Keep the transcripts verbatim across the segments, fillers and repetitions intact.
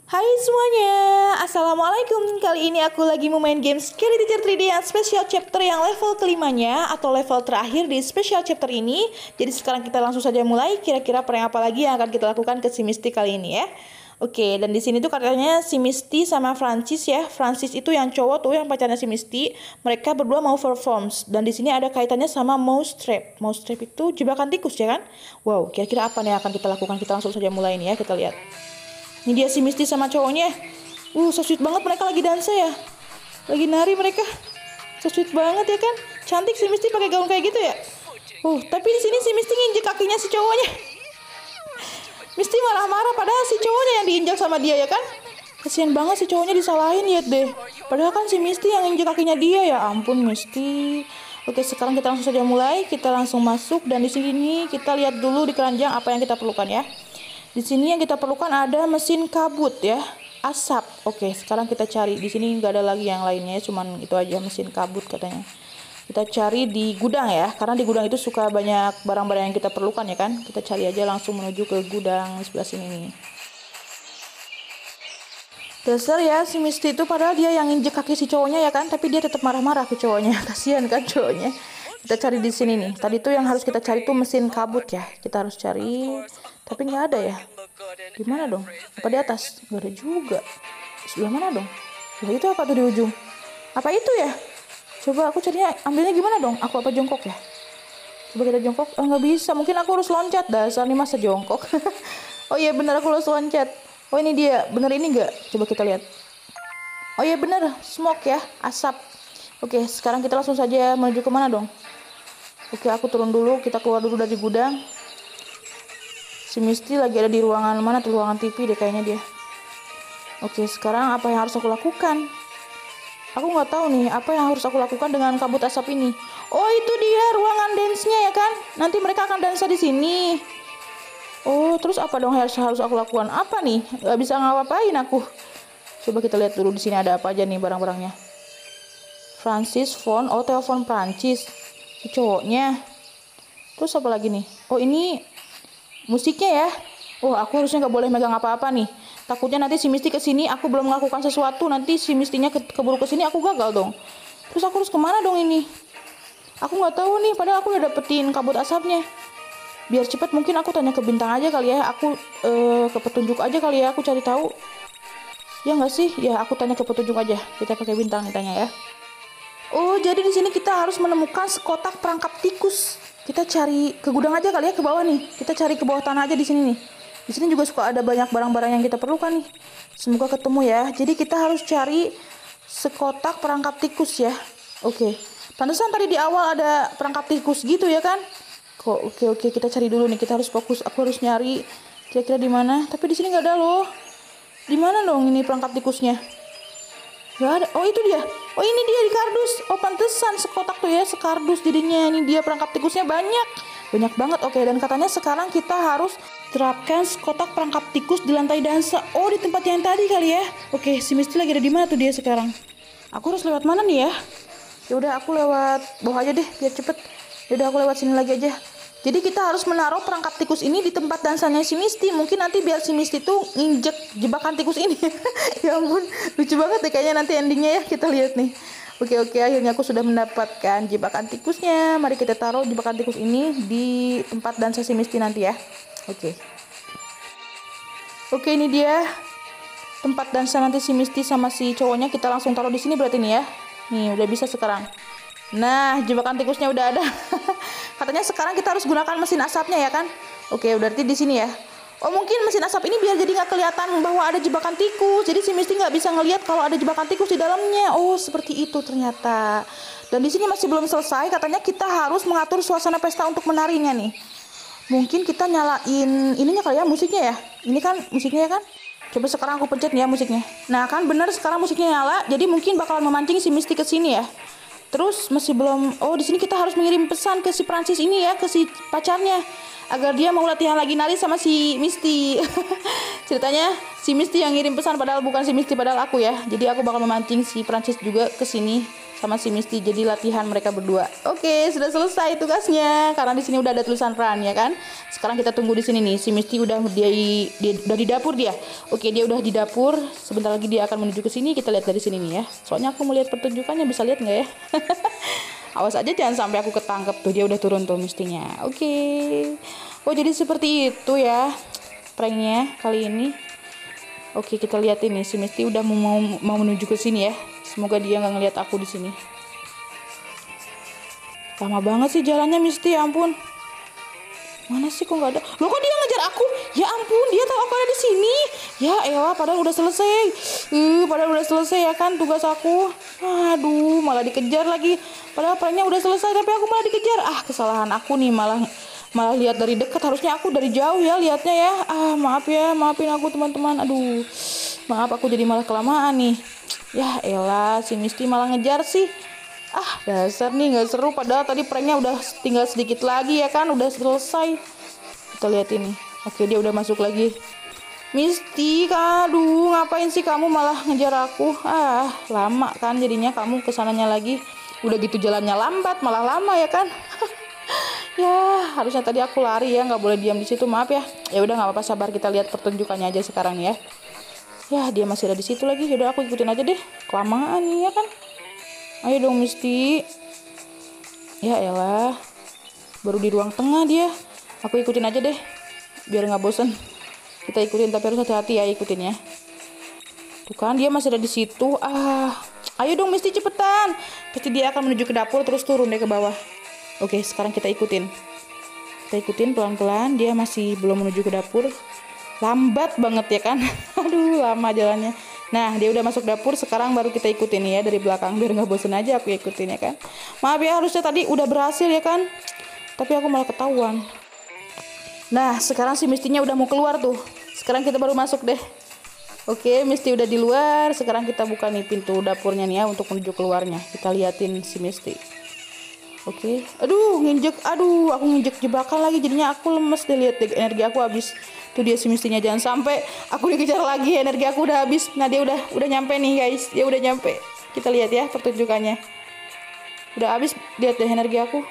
Hai semuanya, Assalamualaikum. Kali ini aku lagi mau main game Scary Teacher tiga D yang special chapter yang level kelimanya atau level terakhir di special chapter ini. Jadi sekarang kita langsung saja mulai. Kira-kira prank apa lagi yang akan kita lakukan ke si Misty kali ini ya. Oke, dan di sini tuh katanya si Misty sama Francis ya. Francis itu yang cowok tuh yang pacarnya si Misty. Mereka berdua mau performs dan di sini ada kaitannya sama mouse trap. Mouse trap itu jebakan tikus ya kan? Wow, kira-kira apa nih yang akan kita lakukan? Kita langsung saja mulai nih ya, kita lihat. Ini dia si Misty sama cowoknya. Uh, so sweet banget mereka lagi dansa ya. Lagi nari mereka. So sweet banget ya kan? Cantik si Misty pakai gaun kayak gitu ya. Uh, tapi di sini si Misty nginjek kakinya si cowoknya. Misty marah-marah padahal si cowoknya yang diinjak sama dia ya kan? Kasian banget si cowoknya disalahin, lihat deh. Padahal kan si Misty yang injek kakinya dia, ya ampun Misty. Oke, sekarang kita langsung saja mulai. Kita langsung masuk dan di sini kita lihat dulu di keranjang apa yang kita perlukan ya. Di sini yang kita perlukan ada mesin kabut ya, asap. Oke, sekarang kita cari. Di sini nggak ada lagi yang lainnya, cuman itu aja mesin kabut katanya. Kita cari di gudang ya, karena di gudang itu suka banyak barang-barang yang kita perlukan ya kan. Kita cari aja langsung menuju ke gudang sebelah sini nih. Dasar ya si Misty itu, padahal dia yang injek kaki si cowoknya ya kan, tapi dia tetap marah-marah ke cowoknya. Kasihan kan cowoknya. Kita cari di sini nih. Tadi tuh yang harus kita cari tuh mesin kabut ya. Kita harus cari, tapi nggak ada ya. Di mana dong? Apa di atas? Nggak ada juga. Sebelah mana dong? Nah, itu apa tuh di ujung? Apa itu ya? Coba aku carinya, ambilnya gimana dong? Aku apa jongkok ya? Coba kita jongkok. Oh, nggak bisa. Mungkin aku harus loncat. Dasar nih masa jongkok. Oh iya bener, aku harus loncat. Oh ini dia. Bener ini nggak? Coba kita lihat. Oh iya bener. Smoke ya. Asap. Oke, sekarang kita langsung saja menuju ke mana dong? Oke, aku turun dulu. Kita keluar dulu dari gudang. Si Misty lagi ada di ruangan mana tuh? Ruangan T V deh kayaknya dia. Oke, sekarang apa yang harus aku lakukan? Aku nggak tahu nih apa yang harus aku lakukan dengan kabut asap ini. Oh, itu dia ruangan dance-nya ya kan? Nanti mereka akan dansa di sini. Oh, terus apa dong harus harus aku lakukan? Apa nih? Gak bisa ngapain aku. Coba kita lihat dulu di sini ada apa aja nih barang-barangnya. Francis phone, oh telepon Prancis. Cowoknya. Terus apa lagi nih? Oh ini musiknya ya. Oh aku harusnya nggak boleh megang apa-apa nih. Takutnya nanti si Misty kesini aku belum melakukan sesuatu, nanti si Mistynya ke keburu kesini aku gagal dong. Terus aku harus kemana dong ini? Aku nggak tahu nih. Padahal aku udah dapetin kabut asapnya. Biar cepet mungkin aku tanya ke bintang aja kali ya. Aku uh, ke petunjuk aja kali ya. Aku cari tahu. Ya nggak sih? Ya aku tanya ke petunjuk aja. Kita pakai bintang nih tanya ya. Oh, jadi di sini kita harus menemukan sekotak perangkap tikus. Kita cari ke gudang aja kali ya, ke bawah nih. Kita cari ke bawah tanah aja di sini nih. Di sini juga suka ada banyak barang-barang yang kita perlukan nih. Semoga ketemu ya. Jadi kita harus cari sekotak perangkap tikus ya. Oke. Pantesan tadi di awal ada perangkap tikus gitu ya kan? Kok oke oke kita cari dulu nih. Kita harus fokus. Aku harus nyari kira-kira di mana. Tapi di sini nggak ada loh. Di mana dong ini perangkap tikusnya? Gak ada. Oh itu dia. Oh ini dia di kardus. Oh pantesan sekotak tuh ya, sekardus jadinya. Ini dia perangkap tikusnya banyak. Banyak banget. Oke, dan katanya sekarang kita harus terapkan sekotak perangkap tikus di lantai dansa. Oh di tempat yang tadi kali ya. Oke, si Misty lagi ada di mana tuh dia sekarang? Aku harus lewat mana nih ya? Ya udah aku lewat bawah aja deh biar cepet. Ya udah aku lewat sini lagi aja. Jadi kita harus menaruh perangkap tikus ini di tempat dansanya si Misty. Mungkin nanti biar si Misty tuh nginjek jebakan tikus ini. Ya ampun, lucu banget deh kayaknya nanti endingnya ya. Kita lihat nih. Oke oke, akhirnya aku sudah mendapatkan jebakan tikusnya. Mari kita taruh jebakan tikus ini di tempat dansa si Misty nanti ya. Oke. Oke, ini dia tempat dansa nanti si Misty sama si cowoknya. Kita langsung taruh di sini berarti nih ya. Nih udah bisa sekarang. Nah, jebakan tikusnya udah ada. Katanya sekarang kita harus gunakan mesin asapnya ya kan? Oke, berarti di sini ya. Oh, mungkin mesin asap ini biar jadi nggak kelihatan bahwa ada jebakan tikus. Jadi si Misty nggak bisa ngelihat kalau ada jebakan tikus di dalamnya. Oh, seperti itu ternyata. Dan di sini masih belum selesai. Katanya kita harus mengatur suasana pesta untuk menarinya nih. Mungkin kita nyalain ininya kali ya, musiknya ya. Ini kan musiknya ya kan? Coba sekarang aku pencet nih ya musiknya. Nah, kan bener sekarang musiknya nyala. Jadi mungkin bakalan memancing si Misty ke sini ya. Terus masih belum. Oh, di sini kita harus mengirim pesan ke si Francis ini ya, ke si pacarnya, agar dia mau latihan lagi nari sama si Misty. Ceritanya si Misty yang ngirim pesan padahal bukan si Misty, padahal aku ya. Jadi aku bakal memancing si Francis juga ke sini sama si Misty, jadi latihan mereka berdua. Oke, sudah selesai tugasnya karena di sini udah ada tulisan run ya kan. Sekarang kita tunggu di sini nih. Si Misty udah dia, dia udah di dapur dia. Oke, dia udah di dapur. Sebentar lagi dia akan menuju ke sini. Kita lihat dari sini nih ya. Soalnya aku melihat pertunjukannya, bisa lihat nggak ya? Awas aja jangan sampai aku ketangkep tuh. Dia udah turun tuh Mistynya. Oke. Oh, jadi seperti itu ya pranknya kali ini. Oke, kita lihat ini si Misty udah mau mau menuju ke sini ya. Semoga dia nggak ngeliat aku di sini. Lama banget sih jalannya Misty, ya ampun. Mana sih kok nggak ada? Loh, kok dia ngejar aku? Ya ampun, dia tahu aku ada di sini. Ya elah, padahal udah selesai. Uh, padahal udah selesai ya kan tugas aku. Aduh, malah dikejar lagi. Padahal pranknya udah selesai tapi aku malah dikejar. Ah, kesalahan aku nih, malah malah lihat dari dekat. Harusnya aku dari jauh ya lihatnya ya. Ah, maaf ya, maafin aku teman-teman. Aduh, maaf aku jadi malah kelamaan nih. Ya elah, si Misty malah ngejar sih. Ah, dasar nih nggak seru. Padahal tadi pranknya udah tinggal sedikit lagi ya kan, udah selesai. Kita lihat ini. Oke, dia udah masuk lagi. Misty, aduh, ngapain sih kamu malah ngejar aku? Ah, lama kan jadinya kamu kesananya lagi. Udah gitu jalannya lambat, malah lama ya kan? Ya, harusnya tadi aku lari ya, nggak boleh diam di situ. Maaf ya. Ya udah nggak apa-apa, sabar, kita lihat pertunjukannya aja sekarang ya. Ya, dia masih ada di situ lagi. Yaudah aku ikutin aja deh. Kelamaan nih ya kan. Ayo dong Misty. Ya elah. Baru di ruang tengah dia. Aku ikutin aja deh. Biar nggak bosen. Kita ikutin tapi harus hati-hati ya ikutin ya. Tuh kan dia masih ada di situ. Ah, ayo dong Misty cepetan. Pasti dia akan menuju ke dapur terus turun deh ke bawah. Oke, sekarang kita ikutin. Kita ikutin pelan-pelan. Dia masih belum menuju ke dapur. Lambat banget ya kan. Aduh, lama jalannya. Nah, dia udah masuk dapur. Sekarang baru kita ikutin ya dari belakang. Biar nggak bosen aja aku ikutin ya kan. Maaf ya, harusnya tadi udah berhasil ya kan. Tapi aku malah ketahuan. Nah, sekarang si Mistynya udah mau keluar tuh. Sekarang kita baru masuk deh. Oke, Misty udah di luar. Sekarang kita buka nih pintu dapurnya nih ya untuk menuju keluarnya. Kita liatin si Misty. Oke, aduh nginjek, aduh aku nginjek jebakan lagi, jadinya aku lemes deh, lihat deh energi aku habis. Tuh dia si Mistynya, jangan sampai aku dikejar lagi, energi aku udah habis. Nah dia udah udah nyampe nih guys, dia udah nyampe. Kita lihat ya pertunjukannya. Udah habis, lihat deh energi aku.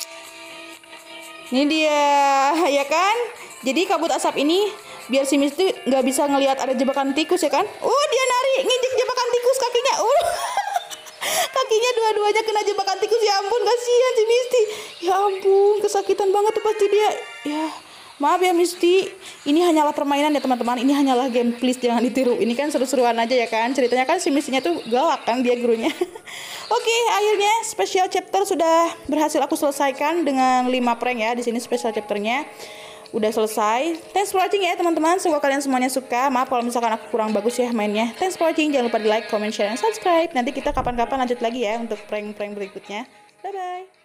Ini dia, ya kan? Jadi kabut asap ini biar si Misty nggak bisa ngelihat ada jebakan tikus ya kan? Oh dia nari, nginjek jebakan tikus kakinya. Uh. Kakinya dua-duanya kena jebakan tikus, ya ampun kasihan si Misty. Ya ampun kesakitan banget tuh pasti dia. Ya maaf ya Misty, ini hanyalah permainan ya teman-teman, ini hanyalah game, please jangan ditiru. Ini kan seru-seruan aja ya kan, ceritanya kan si Mistynya tuh galak kan dia gurunya. Oke, akhirnya special chapter sudah berhasil aku selesaikan dengan lima prank ya. Di sini special chapternya udah selesai. Thanks for watching ya teman-teman. Semoga kalian semuanya suka. Maaf kalau misalkan aku kurang bagus ya mainnya. Thanks for watching. Jangan lupa di like, comment, share, dan subscribe. Nanti kita kapan-kapan lanjut lagi ya untuk prank-prank berikutnya. Bye-bye.